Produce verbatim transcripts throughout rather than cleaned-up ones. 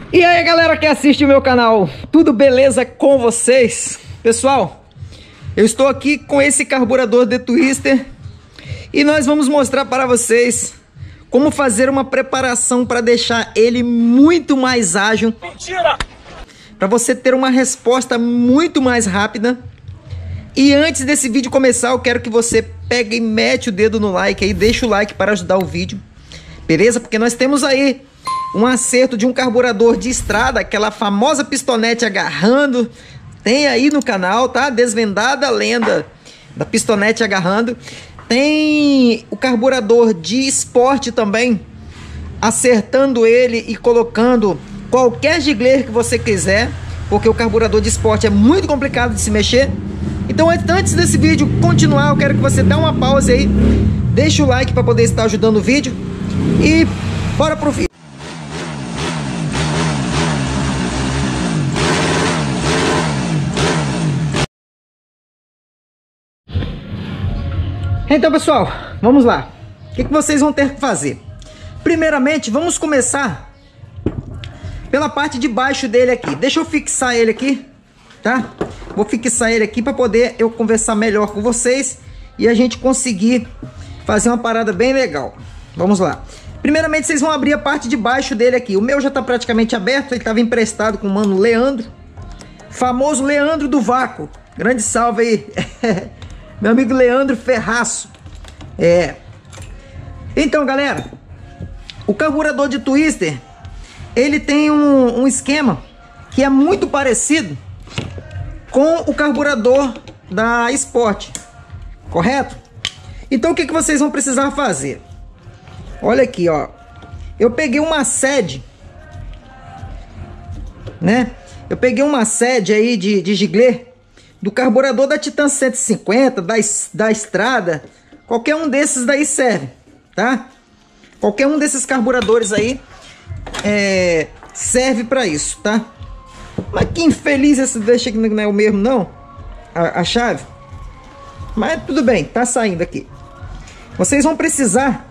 E aí galera que assiste o meu canal, tudo beleza com vocês? Pessoal, eu estou aqui com esse carburador de Twister e nós vamos mostrar para vocês como fazer uma preparação para deixar ele muito mais ágil. Mentira! Para você ter uma resposta muito mais rápida. E antes desse vídeo começar, eu quero que você pegue e mete o dedo no like aí, deixa o like para ajudar o vídeo, beleza? Porque nós temos aí um acerto de um carburador de estrada, aquela famosa pistonete agarrando, tem aí no canal, tá? Desvendada a lenda da pistonete agarrando. Tem o carburador de esporte também, acertando ele e colocando qualquer gigler que você quiser, porque o carburador de esporte é muito complicado de se mexer. Então antes desse vídeo continuar, eu quero que você dê uma pausa aí, deixa o like para poder estar ajudando o vídeo e bora pro vídeo. Então pessoal, vamos lá. O que, que vocês vão ter que fazer? Primeiramente, vamos começar pela parte de baixo dele aqui. Deixa eu fixar ele aqui, tá? Vou fixar ele aqui para poder eu conversar melhor com vocês e a gente conseguir fazer uma parada bem legal. Vamos lá. Primeiramente, vocês vão abrir a parte de baixo dele aqui. O meu já está praticamente aberto, ele estava emprestado com o mano Leandro, famoso Leandro do Vácuo. Grande salve aí. Meu amigo Leandro Ferraço. É. Então, galera, o carburador de Twister, ele tem um, um esquema que é muito parecido com o carburador da Sport, correto? Então, o que, que vocês vão precisar fazer? Olha aqui, ó. Eu peguei uma sede, né? Eu peguei uma sede aí de, de gigler do carburador da Titan cento e cinquenta, da, da Estrada, qualquer um desses daí serve, tá? Qualquer um desses carburadores aí é, serve para isso, tá? Mas que infeliz esse deixa que não é o mesmo não, a, a chave. Mas tudo bem, tá saindo aqui. Vocês vão precisar,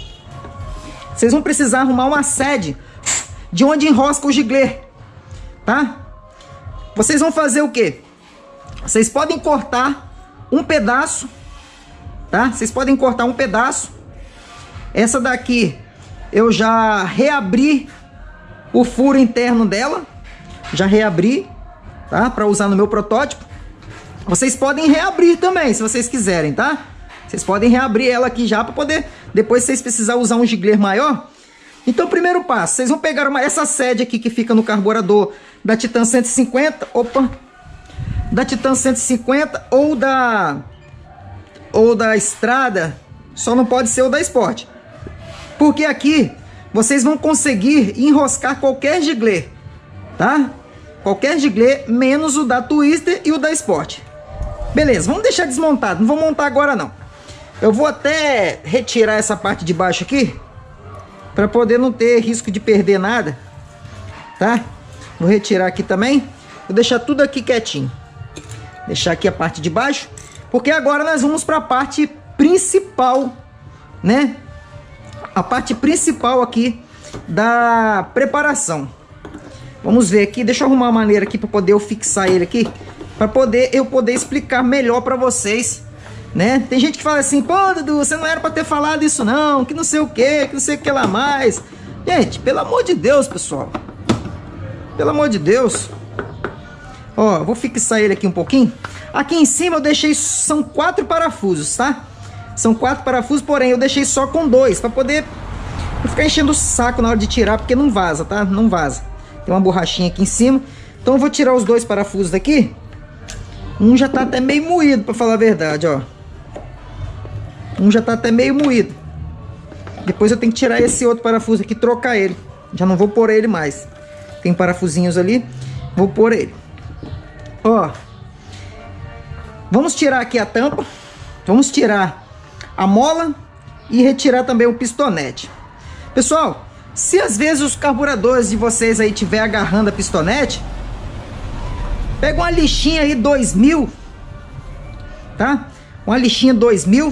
vocês vão precisar arrumar uma sede de onde enrosca o gigler, tá? Vocês vão fazer o quê? Vocês podem cortar um pedaço, tá? Vocês podem cortar um pedaço. Essa daqui eu já reabri o furo interno dela. Já reabri, tá? Para usar no meu protótipo. Vocês podem reabrir também, se vocês quiserem, tá? Vocês podem reabrir ela aqui já para poder, depois se vocês precisarem usar um gigler maior. Então, primeiro passo, vocês vão pegar uma, essa sede aqui que fica no carburador da Titan cento e cinquenta. Opa! Da Titan cento e cinquenta ou da ou da Estrada, só não pode ser o da Sport, porque aqui vocês vão conseguir enroscar qualquer gigler, tá? Qualquer gigler menos o da Twister e o da Sport. Beleza, vamos deixar desmontado, não vou montar agora não. Eu vou até retirar essa parte de baixo aqui para poder não ter risco de perder nada, tá? Vou retirar aqui também, vou deixar tudo aqui quietinho. Deixar aqui a parte de baixo, porque agora nós vamos para a parte principal, né? A parte principal aqui da preparação. Vamos ver aqui, deixa eu arrumar uma maneira aqui para poder eu fixar ele aqui, para poder eu poder explicar melhor para vocês, né? Tem gente que fala assim, pô, Dudu, você não era para ter falado isso não, que não sei o que, que não sei o que lá mais. Gente, pelo amor de Deus, pessoal. Pelo amor de Deus. Ó, vou fixar ele aqui um pouquinho. Aqui em cima eu deixei, são quatro parafusos, tá? São quatro parafusos, porém eu deixei só com dois, para poder não ficar enchendo o saco na hora de tirar, porque não vaza, tá? Não vaza. Tem uma borrachinha aqui em cima. Então eu vou tirar os dois parafusos daqui. Um já tá até meio moído, para falar a verdade, ó. Um já tá até meio moído. Depois eu tenho que tirar esse outro parafuso aqui e trocar ele. Já não vou pôr ele mais. Tem parafusinhos ali, vou pôr ele. Ó, vamos tirar aqui a tampa, vamos tirar a mola e retirar também o pistonete. Pessoal, se às vezes os carburadores de vocês aí tiver agarrando a pistonete, pega uma lixinha aí dois mil, tá? Uma lixinha dois mil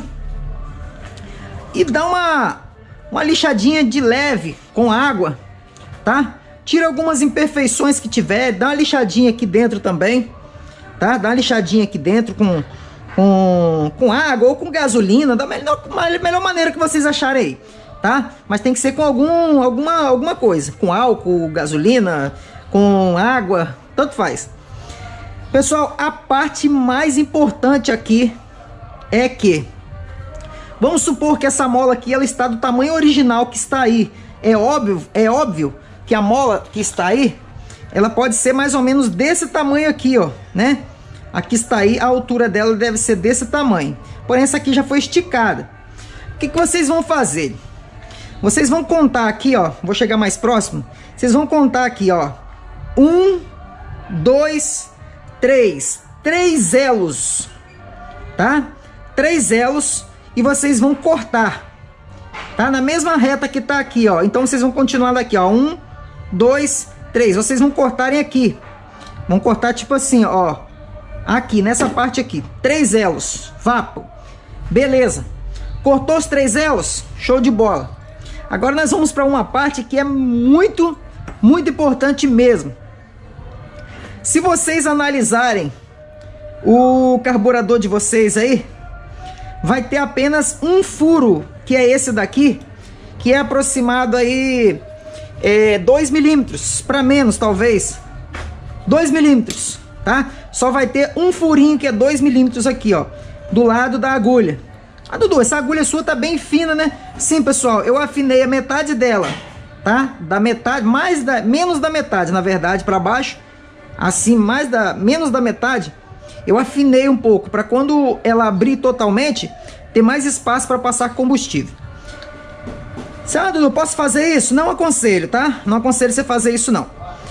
e dá uma, uma lixadinha de leve com água, tá? tira algumas imperfeições que tiver, dá uma lixadinha aqui dentro também, tá? Dá uma lixadinha aqui dentro com, com, com água ou com gasolina, da melhor, melhor maneira que vocês acharem aí, tá? Mas tem que ser com algum, alguma, alguma coisa, com álcool, gasolina, com água, tanto faz. Pessoal, a parte mais importante aqui é que, vamos supor que essa mola aqui, ela está do tamanho original que está aí. É óbvio, é óbvio que a mola que está aí, ela pode ser mais ou menos desse tamanho aqui, ó, né? Aqui está aí, a altura dela deve ser desse tamanho. Porém, essa aqui já foi esticada. O que que vocês vão fazer? Vocês vão contar aqui, ó, vou chegar mais próximo. Vocês vão contar aqui, ó, um, dois, três, três elos, tá? Três elos e vocês vão cortar, tá? Na mesma reta que tá aqui, ó. Então vocês vão continuar daqui, ó, um, dois, três. Vocês vão cortarem aqui, vão cortar tipo assim, ó, aqui nessa parte aqui, três elos, vapo, beleza? Cortou os três elos, show de bola. Agora nós vamos para uma parte que é muito, muito importante mesmo. Se vocês analisarem o carburador de vocês aí, vai ter apenas um furo, que é esse daqui, que é aproximado aí é, dois milímetros, para menos talvez, dois milímetros, tá? Só vai ter um furinho que é dois milímetros aqui, ó, do lado da agulha. Ah, Dudu, essa agulha sua tá bem fina, né? Sim, pessoal, eu afinei a metade dela, tá? Da metade, mais da, menos da metade, na verdade, para baixo. Assim, mais da, menos da metade, eu afinei um pouco, para quando ela abrir totalmente, ter mais espaço para passar combustível. Ah, Dudu, posso fazer isso? Não aconselho, tá? Não aconselho você fazer isso, não.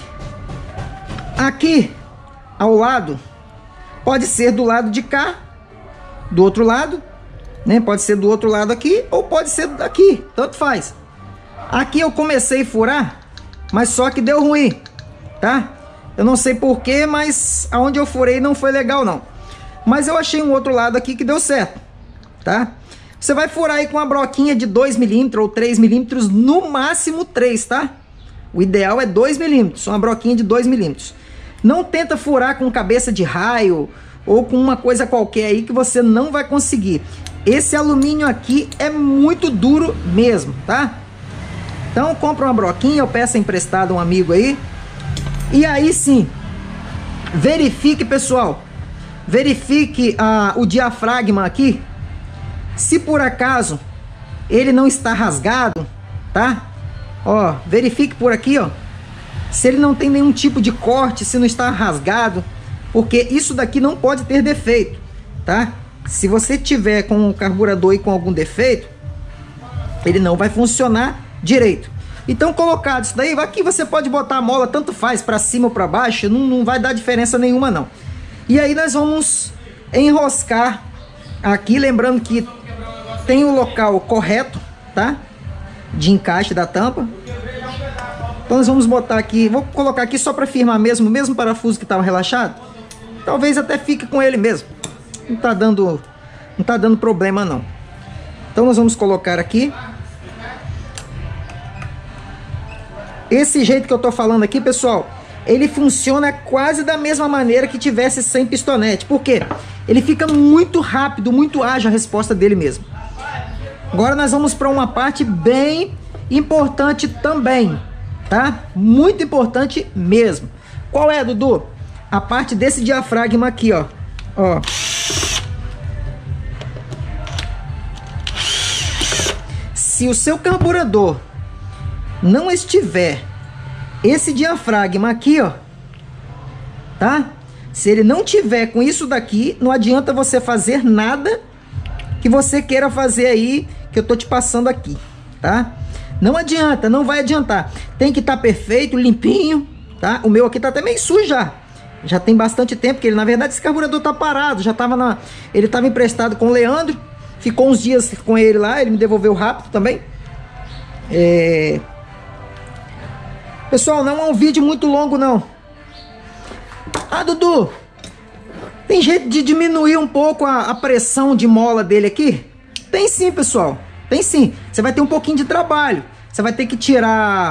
Aqui, ao lado, pode ser do lado de cá, do outro lado, né? Pode ser do outro lado aqui, ou pode ser daqui, tanto faz. Aqui eu comecei a furar, mas só que deu ruim, tá? Eu não sei porquê, mas aonde eu furei não foi legal não. Mas eu achei um outro lado aqui que deu certo, tá? Você vai furar aí com uma broquinha de dois milímetros ou três milímetros, no máximo três, tá? O ideal é dois milímetros, uma broquinha de dois milímetros. Não tenta furar com cabeça de raio ou com uma coisa qualquer aí que você não vai conseguir. Esse alumínio aqui é muito duro mesmo, tá? Então compra uma broquinha ou peça emprestada a um amigo aí. E aí sim, verifique, pessoal, verifique ah, o diafragma aqui, se por acaso ele não está rasgado, tá? Ó, verifique por aqui, ó, se ele não tem nenhum tipo de corte, se não está rasgado, porque isso daqui não pode ter defeito, tá? Se você tiver com o carburador aí com algum defeito, ele não vai funcionar direito. Então, colocado isso daí, aqui você pode botar a mola, tanto faz, para cima ou para baixo, não, não vai dar diferença nenhuma não. E aí nós vamos enroscar aqui, lembrando que tem o local correto, tá? De encaixe da tampa. Então nós vamos botar aqui, vou colocar aqui só para firmar mesmo, mesmo parafuso que estava relaxado. Talvez até fique com ele mesmo. Não tá dando, não tá dando problema não. Então nós vamos colocar aqui. Esse jeito que eu tô falando aqui, pessoal, ele funciona quase da mesma maneira que tivesse sem pistonete. Por quê? Ele fica muito rápido, muito ágil a resposta dele mesmo. Agora nós vamos para uma parte bem importante também, tá? Muito importante mesmo. Qual é, Dudu? A parte desse diafragma aqui, ó. Ó. Se o seu carburador não estiver esse diafragma aqui, ó, tá? Se ele não tiver com isso daqui, não adianta você fazer nada que você queira fazer aí, que eu tô te passando aqui, tá? Não adianta, não vai adiantar. Tem que estar perfeito, limpinho, tá? O meu aqui tá até meio sujo já. Já tem bastante tempo que ele, na verdade, esse carburador tá parado, já tava na... Ele tava emprestado com o Leandro, ficou uns dias com ele lá, ele me devolveu rápido também. É... Pessoal, não é um vídeo muito longo, não. Ah, Dudu, tem jeito de diminuir um pouco a, a pressão de mola dele aqui? Tem sim, pessoal. Tem sim. Você vai ter um pouquinho de trabalho. Você vai ter que tirar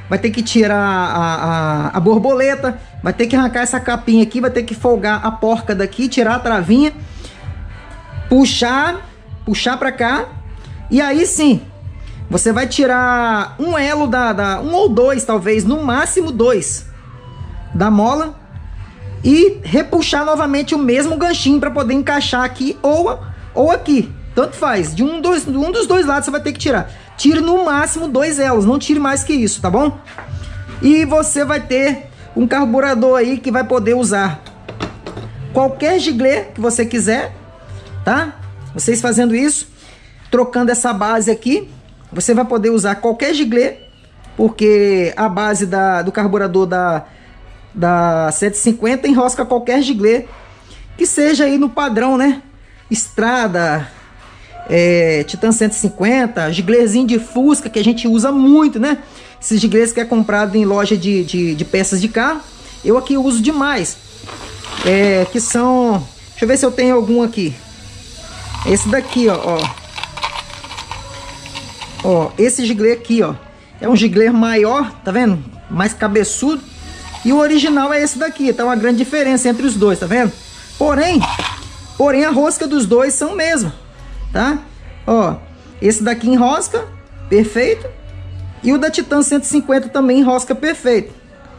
vai ter que tirar a, a, a borboleta, vai ter que arrancar essa capinha aqui, vai ter que folgar a porca daqui, tirar a travinha, puxar, puxar pra cá, e aí sim, você vai tirar um elo, da, da um ou dois talvez, no máximo dois, da mola, e repuxar novamente o mesmo ganchinho para poder encaixar aqui ou, ou aqui, tanto faz, de um, dois, um dos dois lados você vai ter que tirar. Tire no máximo dois elos, não tire mais que isso, tá bom? E você vai ter um carburador aí que vai poder usar qualquer giglê que você quiser, tá? Vocês fazendo isso, trocando essa base aqui, você vai poder usar qualquer giglê, porque a base da, do carburador da, da sete cinquenta enrosca qualquer giglê que seja aí no padrão, né? Estrada, É, Titan cento e cinquenta, giglezinho de Fusca que a gente usa muito, né? Esses giglês que é comprado em loja de, de, de peças de carro, eu aqui uso demais. É, que são, deixa eu ver se eu tenho algum aqui. Esse daqui, ó, ó, ó, esse giglê aqui, ó, é um giglê maior, tá vendo? Mais cabeçudo. E o original é esse daqui, tá uma grande diferença entre os dois, tá vendo? Porém, porém a rosca dos dois são mesmo. Tá? Ó, esse daqui enrosca perfeito e o da Titan cento e cinquenta também enrosca perfeito.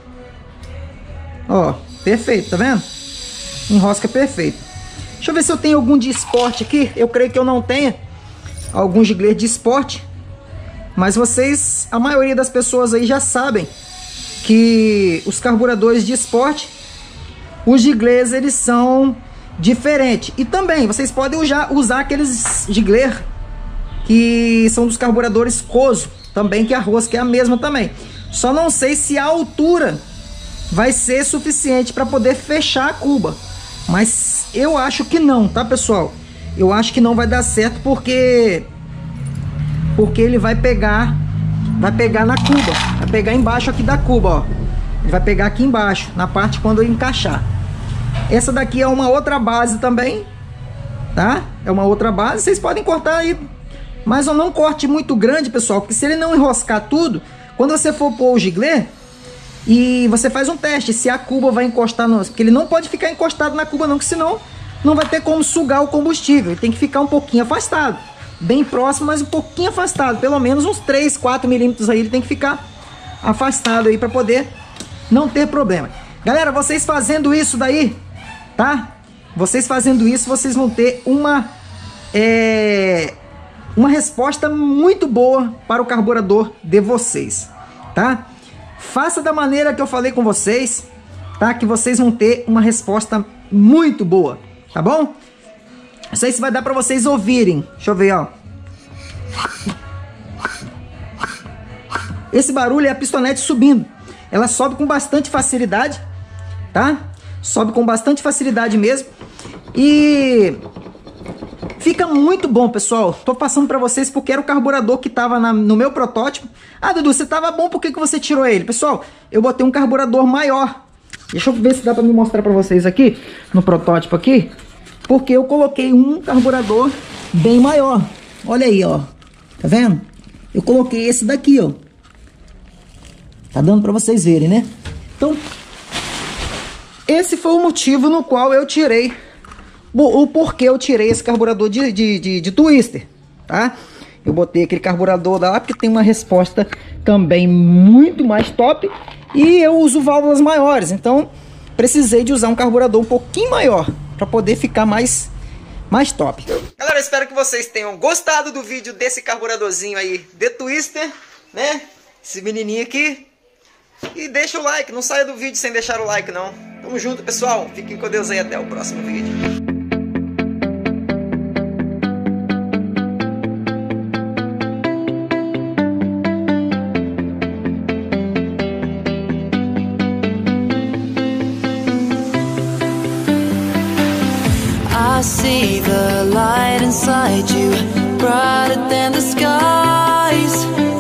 Ó, perfeito, tá vendo? Enrosca perfeito. Deixa eu ver se eu tenho algum de esporte aqui. Eu creio que eu não tenha algum giglê de esporte, mas vocês, a maioria das pessoas aí já sabem que os carburadores de esporte, os giglês, eles são diferente. E também vocês podem usar, usar aqueles giglê que são dos carburadores Coso também, que a rosca é a mesma também. Só não sei se a altura vai ser suficiente para poder fechar a cuba, mas eu acho que não, tá, pessoal? Eu acho que não vai dar certo, porque porque ele vai pegar vai pegar na cuba, vai pegar embaixo aqui da cuba, ó. Ele vai pegar aqui embaixo na parte quando eu encaixar. Essa daqui é uma outra base também, tá? É uma outra base. Vocês podem cortar aí, mas não corte muito grande, pessoal, porque se ele não enroscar tudo, quando você for pôr o giglê, e você faz um teste se a cuba vai encostar no... Porque ele não pode ficar encostado na cuba não, que senão não vai ter como sugar o combustível. Ele tem que ficar um pouquinho afastado, bem próximo, mas um pouquinho afastado, pelo menos uns três, quatro milímetros aí ele tem que ficar afastado aí para poder não ter problema. Galera, vocês fazendo isso daí, tá? Vocês fazendo isso, vocês vão ter uma é, uma resposta muito boa para o carburador de vocês, tá? Faça da maneira que eu falei com vocês, tá? Que vocês vão ter uma resposta muito boa, tá bom? Não sei se vai dar para vocês ouvirem. Deixa eu ver, ó. Esse barulho é a pistonete subindo. Ela sobe com bastante facilidade, tá? Sobe com bastante facilidade mesmo. E fica muito bom, pessoal. Tô passando pra vocês porque era o carburador que tava na, no meu protótipo. Ah, Dudu, você tava bom, por que que você tirou ele? Pessoal, eu botei um carburador maior. Deixa eu ver se dá pra me mostrar pra vocês aqui, no protótipo aqui. Porque eu coloquei um carburador bem maior. Olha aí, ó. Tá vendo? Eu coloquei esse daqui, ó. Tá dando pra vocês verem, né? Então, esse foi o motivo no qual eu tirei, o porquê eu tirei esse carburador de, de, de, de twister, tá? Eu botei aquele carburador lá porque tem uma resposta também muito mais top e eu uso válvulas maiores, então precisei de usar um carburador um pouquinho maior para poder ficar mais, mais top. Galera, eu espero que vocês tenham gostado do vídeo desse carburadorzinho aí de twister, né? Esse menininho aqui. E deixa o like, não saia do vídeo sem deixar o like não. Tamo junto, pessoal. Fiquem com Deus aí, até o próximo vídeo. I see the light inside you, brighter than the sky.